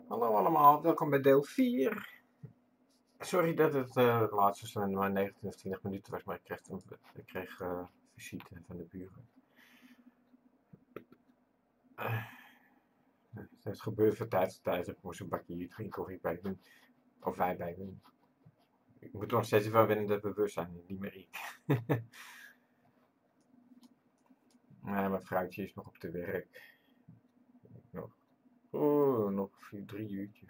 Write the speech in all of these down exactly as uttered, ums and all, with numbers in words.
Hallo allemaal, welkom bij deel vier. Sorry dat het uh, het laatste maar negentien of twintig minuten was, maar ik kreeg, een, ik kreeg uh, visite van de buren. Uh, het gebeurt van tijd tot tijd. Ik moest een bakje koffie bij doen. Of wij bij doen. Ik moet nog steeds wel wennen dat we bewust zijn, niet meer ik. Nee, mijn vrouwtje is nog op de werk. Nog, oh, nog vier, drie uurtjes.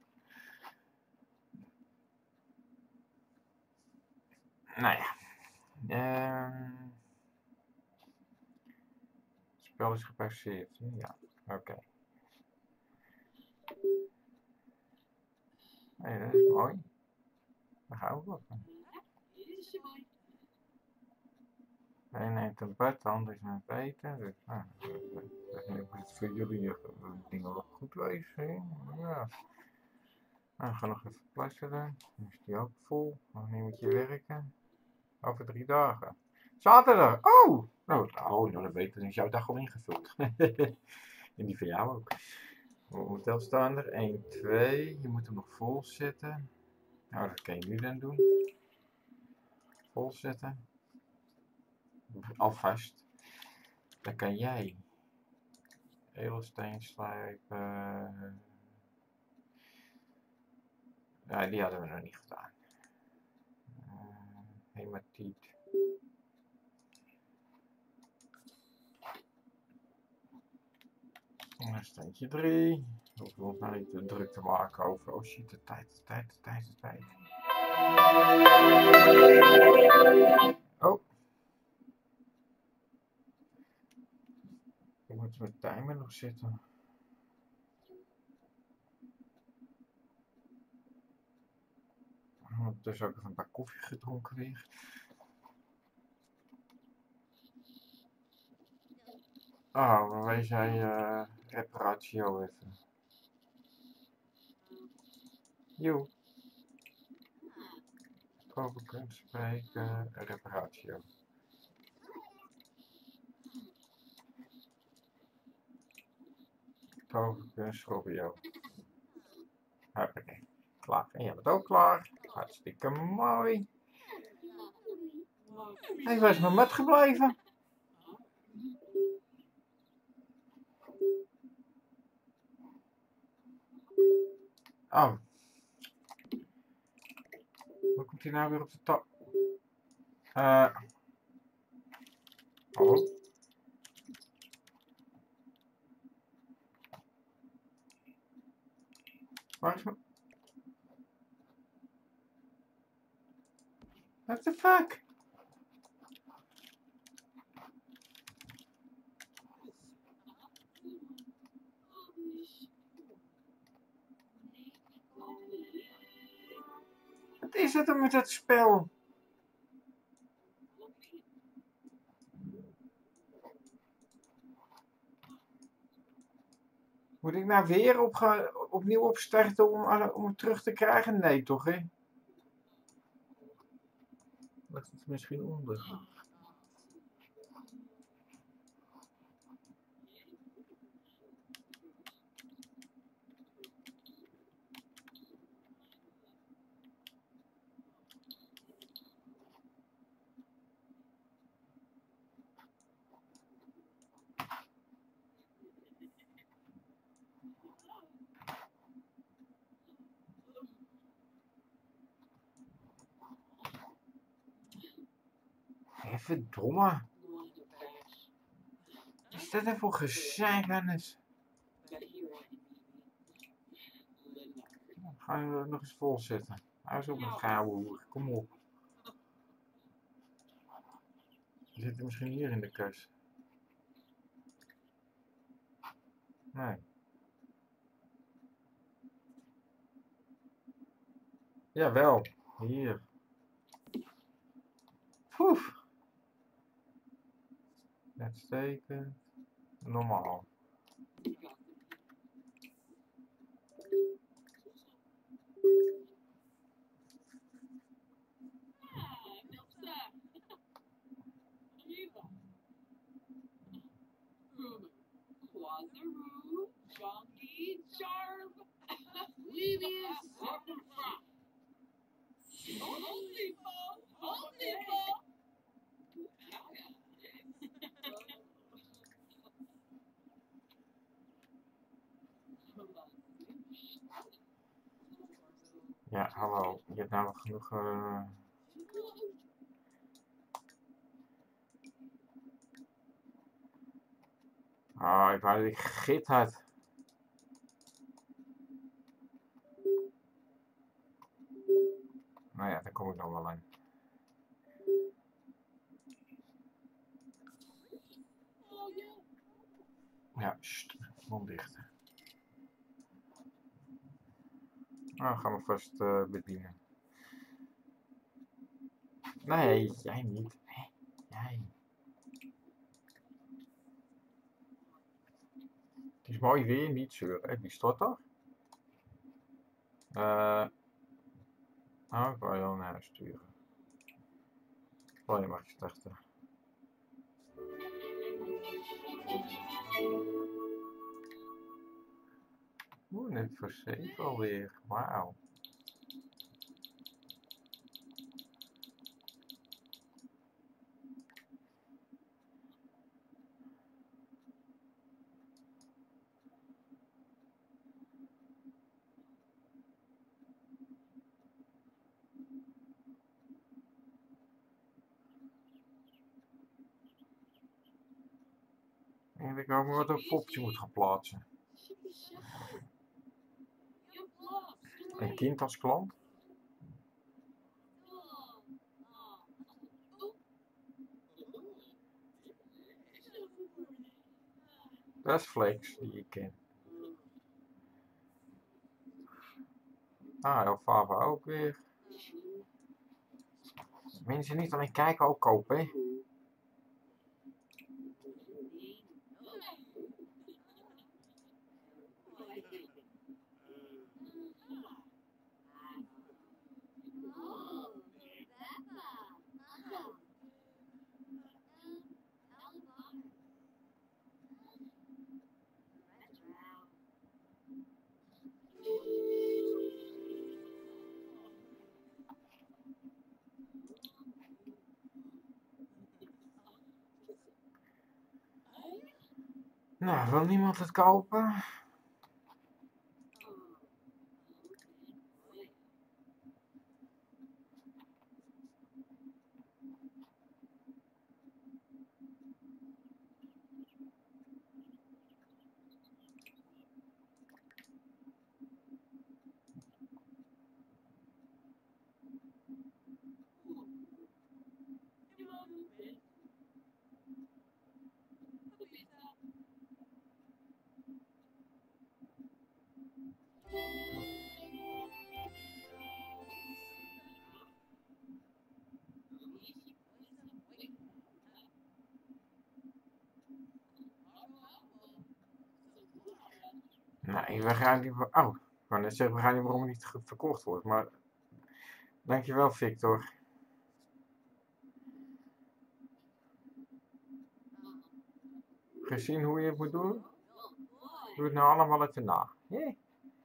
Nou ja. Uh, het spel is gepasseerd. Ja, oké. Okay. Nee, dat is mooi. Daar gaan we wat van. De een neemt een bad, de ander is aan het eten. Dus, nou, dan moet het voor jullie dingen wel goed wezen. Ja. Nou, we gaan nog even plassen dan. Dan is die ook vol. Wanneer moet je werken? Over drie dagen. Zaterdag! Oh! Nou, oh, nou dan weet ik, dan is jouw dag al ingevuld. En die van jou ook. Hoeveel staan er? één, twee. Je moet hem nog vol zetten. Nou, dat kan je nu dan doen. Vol zetten. Alvast. Dan kan jij edelsteen slijpen. Ja, die hadden we nog niet gedaan. Uh, hematiet. En standje drie. Hoeven we ons nou niet te druk te maken over. Oh shit, de tijd, de tijd, de tijd, de tijd. Oh. Ik moet mijn timer nog zitten. Dus ook even een paar koffie gedronken weer. Oh, waar wees jij uh, reparatio even? Jo. Over kunt spreken, reparatio. Toverkunst, Robio. Oké, klaar. En jij bent ook klaar. Hartstikke mooi. Hé, waar is mijn mat gebleven? Oh. Hoe komt hij nou weer op de top? Uh. Oh. Waar is mijn... What the fuck? Wat is het dan met dat spel? Moet ik nou weer op gaan, opnieuw opstarten om, om het terug te krijgen? Nee toch, hè? Ligt het misschien onder? Verdomme. Wat is dat nou voor gezeik aan het? Gaan we nog eens vol zetten. Hou eens op met gouden hoer. Kom op. Die zitten misschien hier in de kast. Nee. Jawel. Hier. Poef. Uitstekend. Normaal. Ja, hallo. Je hebt nou genoeg... Uh... Oh, ik wou dat ik git had. Nou ja, daar kom ik nog wel in. Ja, sst, mond dicht. Nou, gaan we vast uh, bedienen. Nee, jij niet. Nee, jij. Het is mooi weer, niet zeuren. Wie stort er? Uh, oh, ik wil jou naar huis sturen. Oh, je mag je starten. Oeh, net voor zeven alweer. Wauw. En ik hoop wat een popje moet gaan plaatsen. Een kind als klant? Dat is Flex, die ik ken. Ah, Elfava ook weer. Mensen niet alleen kijken, ook kopen, hè? Nou, wil niemand het kopen? Nee, we gaan niet... Oh, ik wou net zeggen, we gaan niet waarom het niet verkocht wordt, maar... Dankjewel, Victor. Gezien hoe je het moet doen? Doe het nou allemaal even na. Yeah.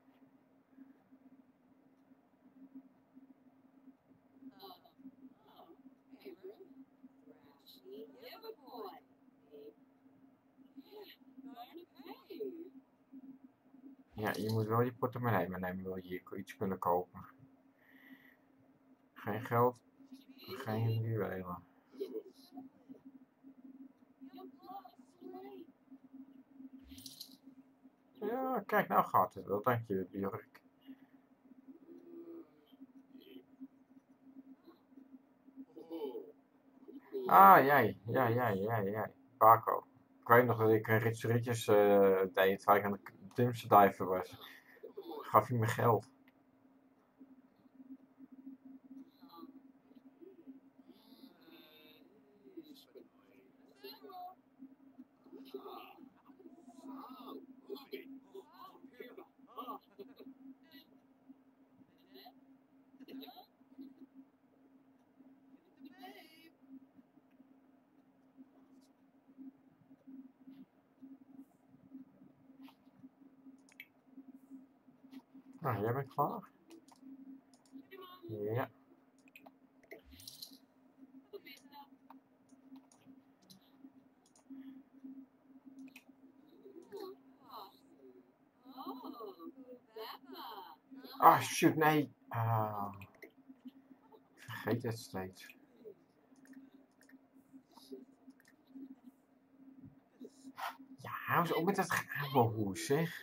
Ja, je moet wel je portemonnee meenemen, wil je hier iets kunnen kopen. Geen geld, geen juwelen. Ja, kijk, nou gaat het wel. Dank je, Björk. Ah, jij. Ja, jij, jij, jij. Paco. Ik weet nog dat ik een Rits Ritjes uh, deed, waar ik aan de Timse diver was. Gaf hij me geld. Nou, jij bent klaar? Ja. Ah, shoot, nee. Ah, ik vergeet het steeds. Ja, hou eens op met dat gehoes, zeg.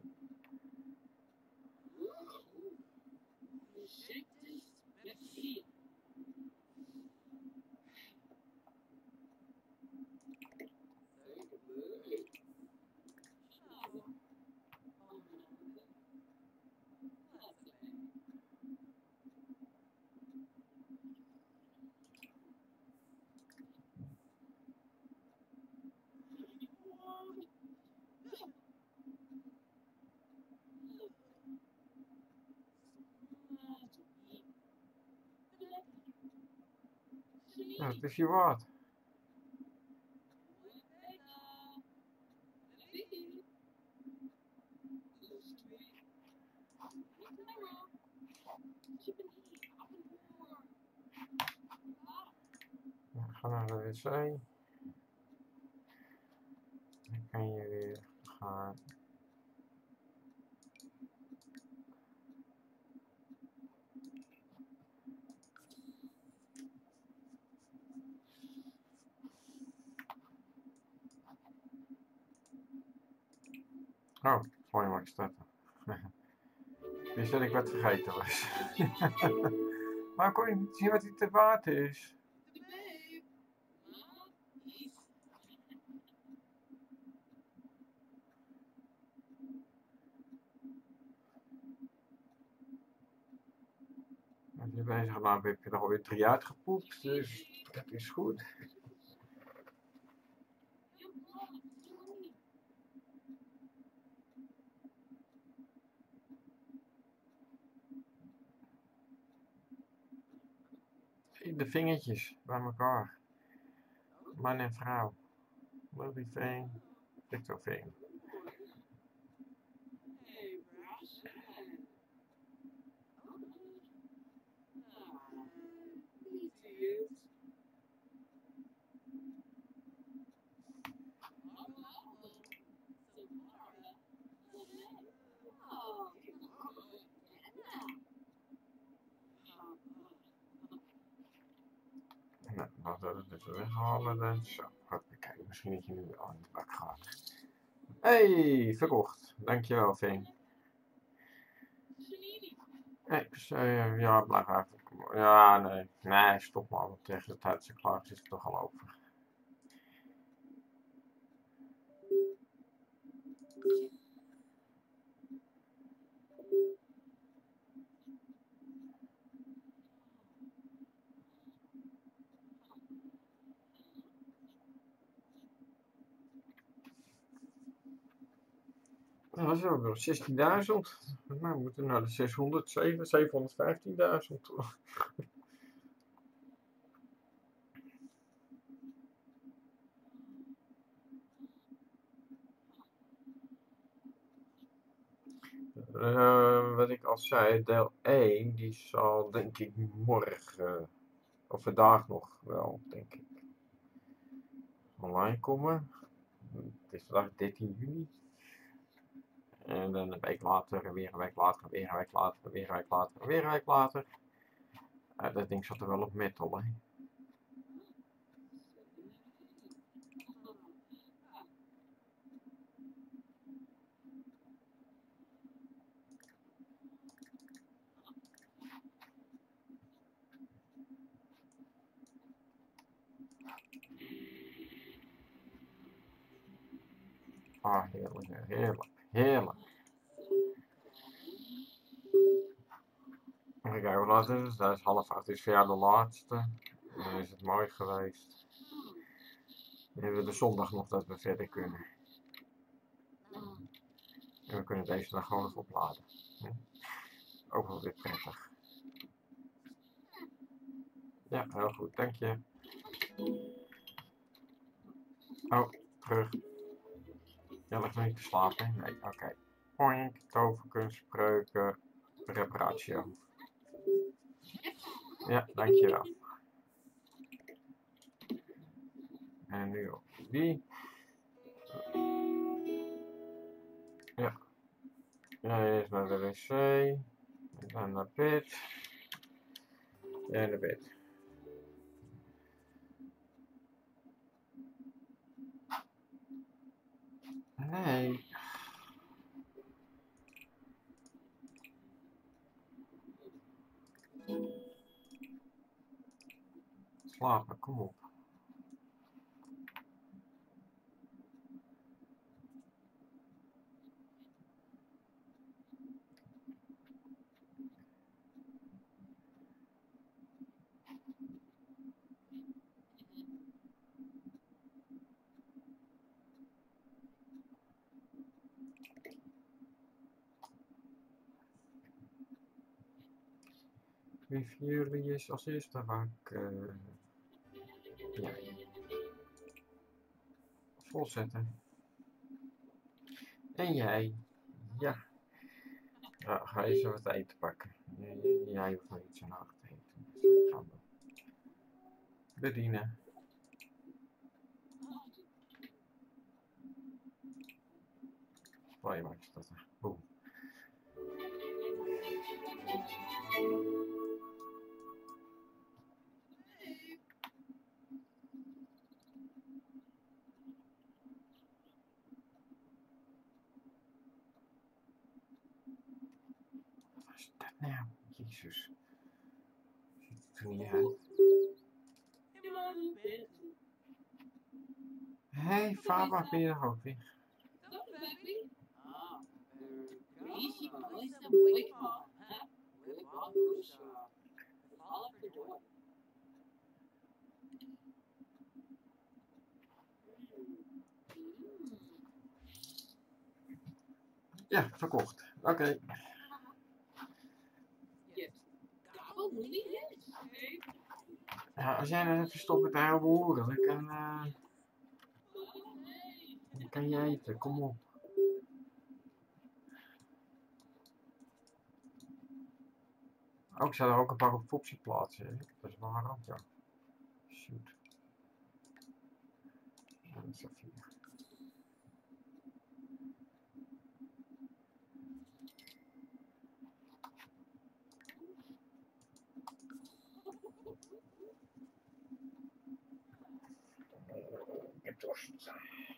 Nou, het is je wat. Dan ga naar de wc. Dan kan je weer gaan. Oh, mooi maar starten. Dus dat ik wat vergeten was. Maar kon je niet zien wat hij te waard is? Als je bezig bent, heb je er alweer drie uitgepoept, dus dat is goed. De vingertjes bij elkaar. Man en vrouw. Lily Vane, Victor Vane. Nou, laten we het even weghalen dan. Zo, hoppakee. Misschien dat je nu al in de bak gaat. Hey, verkocht. Dankjewel, Veen. Nee, uh, ja, blijf even. Ja, nee. Nee, stop maar. Want tegen de tijd dat ze klaar is, is het toch al over. Nou, zo hebben we zestienduizend. Nou, we moeten naar de zeshonderd, zevenhonderdvijftienduizend. Uh, wat ik al zei, deel één, die zal denk ik morgen, of vandaag nog wel, denk ik, online komen. Het is vandaag dertien juni. En dan een week later, weer een week later, weer een week later, weer een week later, weer een week later. Uh, dat ding zat er wel op metal, hè. Ah, heerlijk, heerlijk, heerlijk. Even kijken, hoe laat is het? Dat is half acht, is voor jou de laatste. Dan is het mooi geweest. Dan hebben we de zondag nog dat we verder kunnen. En we kunnen deze dan gewoon even opladen. Hm? Ook wel weer prettig. Ja, heel goed, dank je. Oh, terug. Jij ligt nog niet te slapen? Nee, oké. Okay. Oink, toverkunst, spreuken, reparatio. Ja, dankjewel. En nu op die. Ja. Ja, eerst naar de wc. En dan naar bed. En naar bed. Nee. Slapen, kom op. Wie van jullie is als eerste wakker? Ja. Volzetten. En jij? Ja. Ja, ga eens wat eten pakken. Jij hoeft niet zo nacht te eten. Dus dat kan wel. Bedienen. Play maar is dat er. Boom. Wat is dat nou? Jezus. Ziet er niet uit. Hé, hey, Faba, ben je er ook weer? Ja, verkocht. Oké. Okay. Ja, als jij nou even stopt met haar horen, dan kan, uh, dan kan je eten. Kom op. Ook, ik zou er ook een paar op Fopsy plaatsen. Dat is wel een ramp, ja. Shoot. Ja, dat is even hier. Ik heb dorst.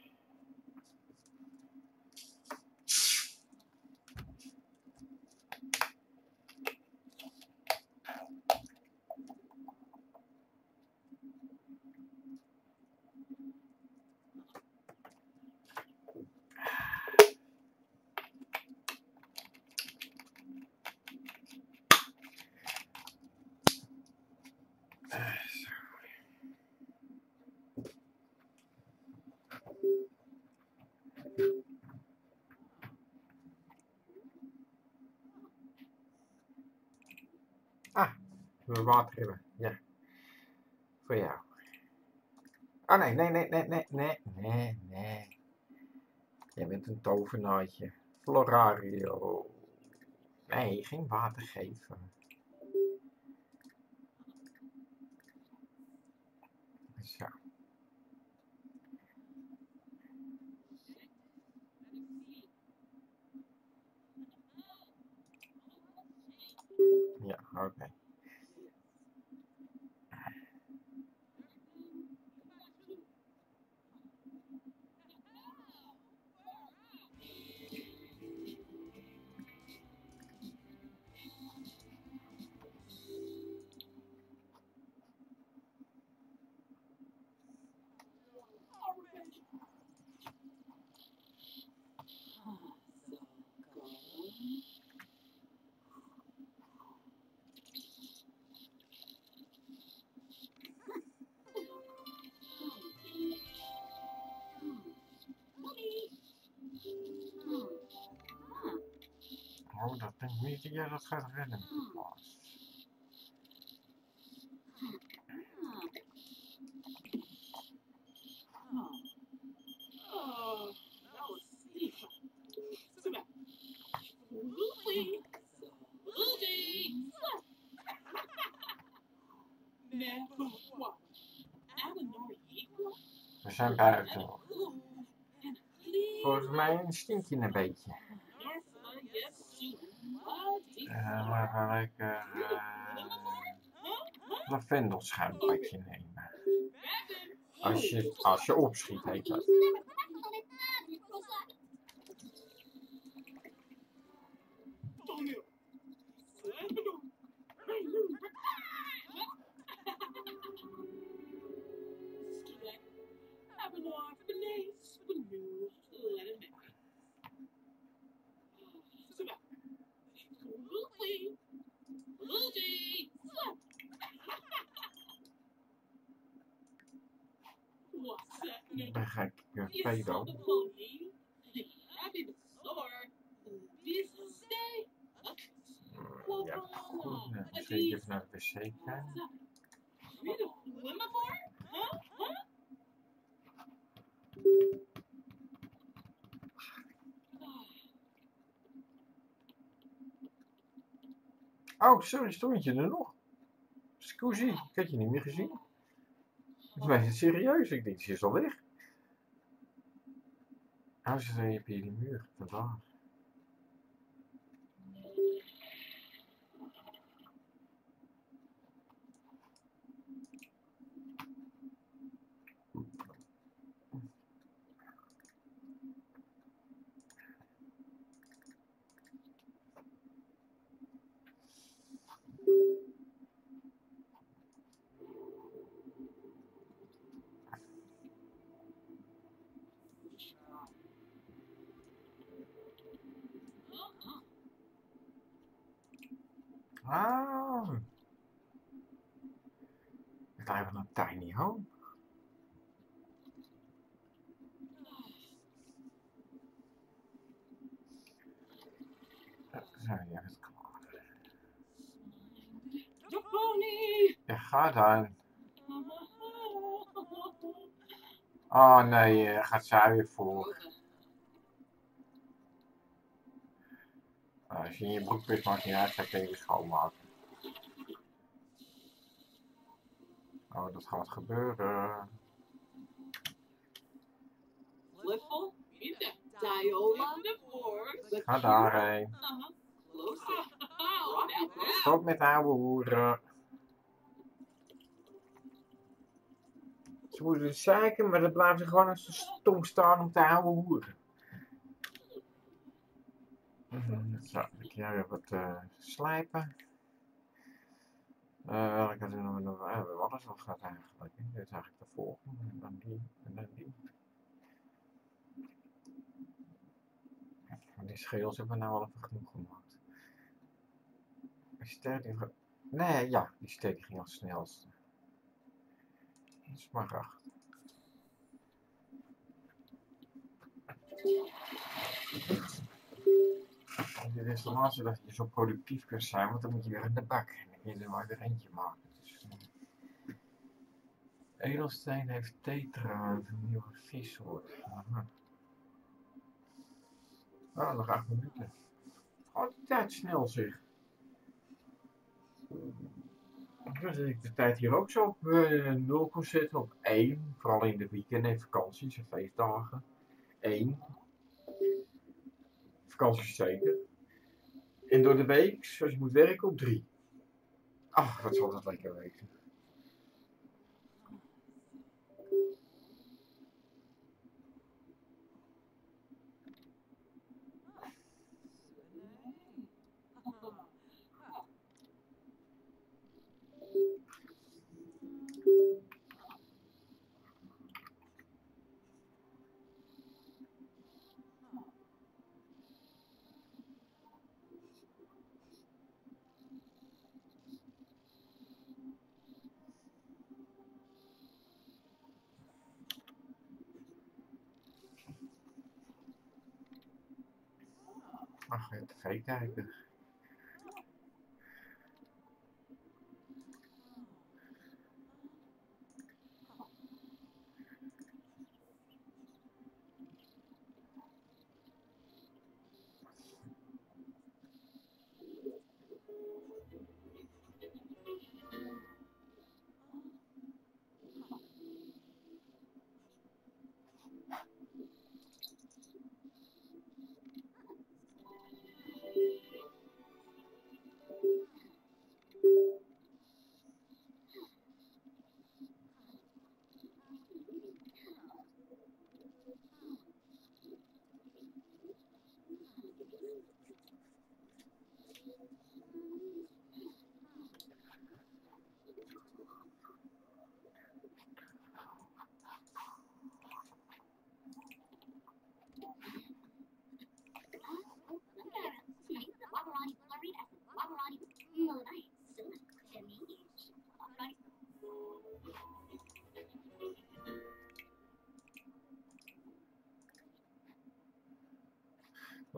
Ah, we water hebben. Ja. Voor jou. Oh nee, nee, nee, nee, nee, nee, nee, nee. Jij bent een tovenaartje. Florario. Nee, geen water geven. Zo. Ja, oké. Okay. Oh, dat denk ik niet dat jij dat gaat redden. We zijn buiten. Volgens mij stinkt je een beetje. Uh, we gaan lekker uh, lavendelschuimpakje nemen. Als je, als je opschiet, heet dat. Dan ga ik uh, pedo. Ja, goed. Nou, misschien even naar de wc gaan. Oh, sorry, stond je er nog? Scusi, ik had je niet meer gezien. Maar is het serieus? Ik denk, ze is al weg. Oh, ze zei, heb je die muur? Vandaag. Ah. Ik ga even een tiny home. Zo, ja, dat is klaar. Ja, ga dan. Oh nee, uh, gaat zij weer voor. Uh, als je in je broek pist, maakt niet uit, ga ik even schoonmaken. Oh, dat gaat gebeuren. Ga daarheen. Stop met ouwe hoeren. Ze moeten zeiken, maar dan blijven ze gewoon als ze stom staan om te ouwe hoeren. Zo, ik ga weer wat uh, slijpen. Uh, welke doen we nog? Uh, we hadden ze al gehad eigenlijk. Dit is eigenlijk de volgende. En dan die. En dan die. Die schedels hebben we nou al even genoeg gemaakt. Die ster die... Nee, ja, die ster die ging als snelste. Dat is maar acht. Dit is de laatste dat je zo productief kunt zijn, want dan moet je weer in de bak. En dan kun je er maar weer eentje maken. Dus, uh, edelsteen heeft tetra, een nieuwe vissoort. Aha. Oh, nog acht minuten. Altijd snel zeg. Dan zet ik de tijd hier ook zo op uh, nul kon zetten, op één. Vooral in de weekenden en vakanties en feestdagen. één. Vakanties zeker. En door de week, zoals je moet werken, op drie. Ach, wat zal dat lekker weten. Ach, tv kijken.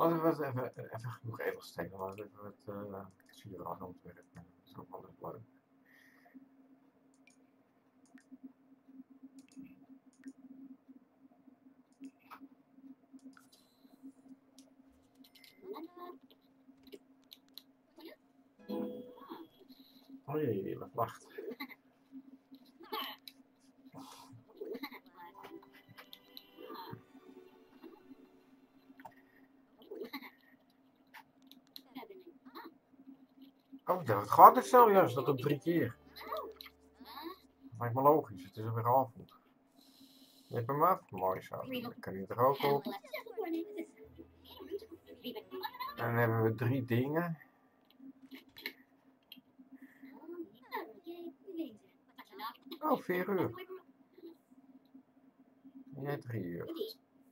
Laten we even, even genoeg edelstenen, laten we even wat uh, zuur aan ontwerpen. Dat is ook wel leuk. Oh jee, wat lacht. Oh, dat gaat het zo juist, dat op drie keer. Dat lijkt me logisch, het is alweer avond. Je hebt hem af, mooi zo. Dan kan je er ook op. En dan hebben we drie dingen. Oh, vier uur. Nee, drie uur.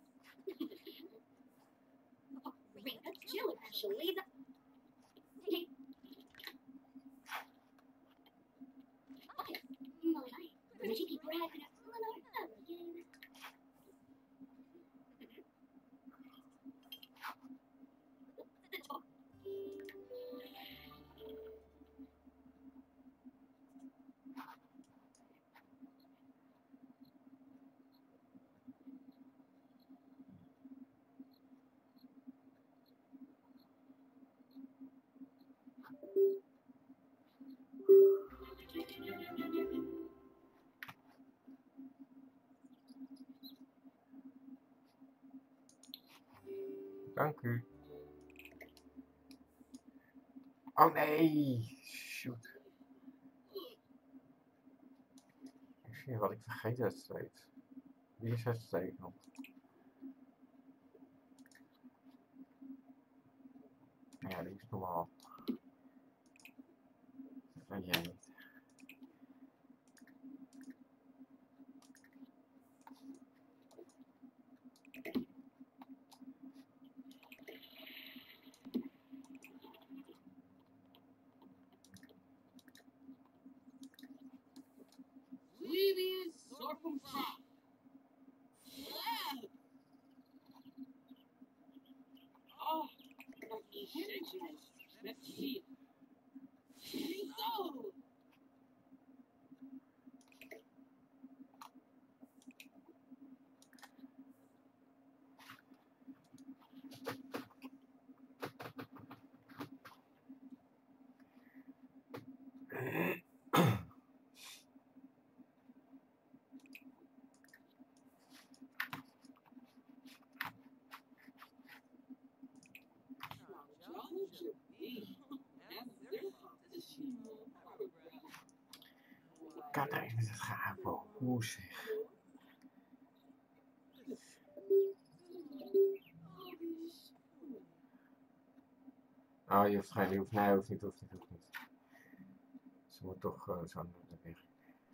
Dank u. Oh nee, shoot. Ik zie wat ik vergeet het steeds. Wie is het steeds? Ja, die is normaal. Dat weet jij niet. Kijk eens met het gaven. Hoe zeg. Oh, je hoeft geen, je hoeft, nee, hoeft niet, hoeft niet, hoeft niet. Ze moet toch uh, zo naar de weg.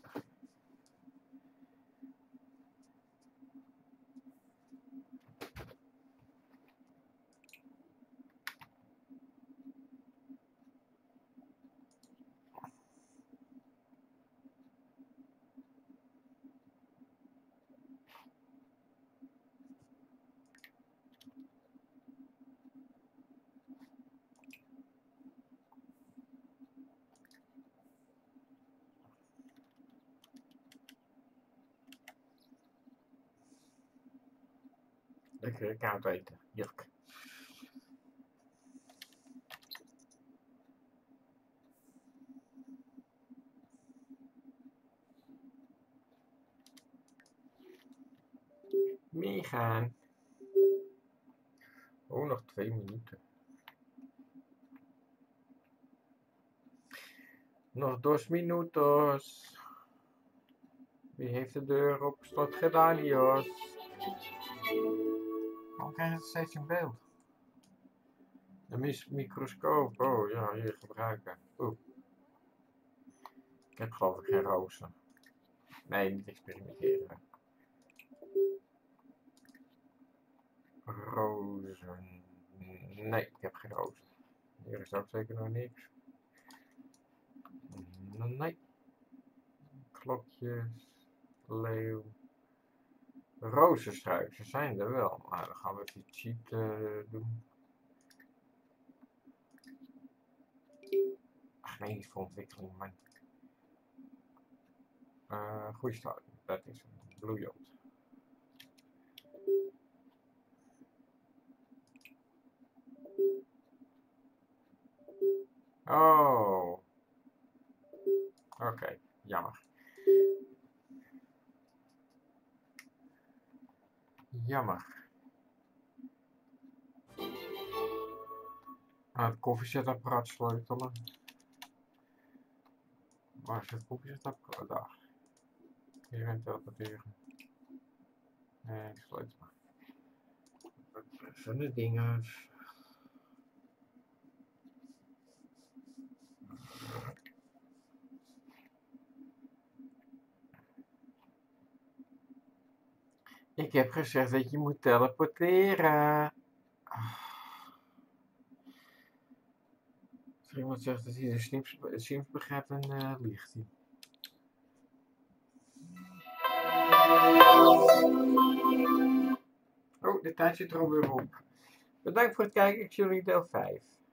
Lekker koud eten, juk. Meegaan. Oh, nog twee minuten. Nog dos minutos. Wie heeft de deur op slot gedaan, Jos? Waarom krijg je het steeds in beeld? De microscoop, oh ja, hier gebruiken. Oeh. Ik heb geloof ik geen rozen. Nee, niet experimenteren. Rozen. Nee, ik heb geen rozen. Hier is ook zeker nog niks. Nee. Klokjes. Leeuw. Rozenstruik, ze zijn er wel. Maar dan gaan we even cheat uh, doen. medisch voor ontwikkeling, maar uh, goede start. Dat is een Blue Yacht. Oh. Oké, okay, jammer. Jammer. Aan het koffiezetapparaat sleutelen. Waar is het koffiezetapparaat? Daar. Hierin teleporteren. Nee, ik sleutel. Van de dingen. Ik heb gezegd dat je moet teleporteren. Als iemand zegt dat hij de Sims, Sims begrijpt, dan uh, liegt hij. Oh, de tijd zit er alweer op. Bedankt voor het kijken. Ik zie jullie in deel vijf.